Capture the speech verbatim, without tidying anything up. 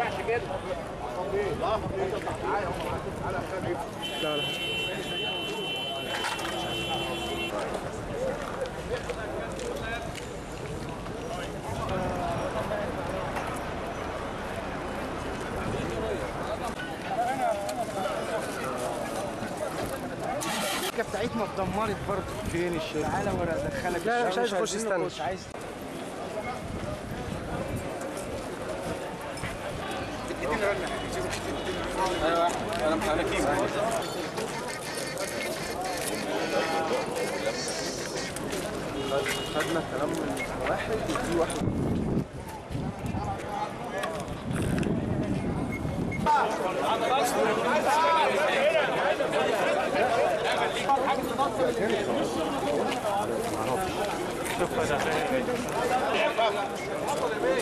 ينفعش كده. لا لا بتاعتنا اتدمرت برضه. فين الشركه؟ تعالى ورا ادخلك. لا مش عايز اخش، استنى. مش عايز. ايوه انا مش انا كيف خدنا كلام من واحد وفي واحد شوف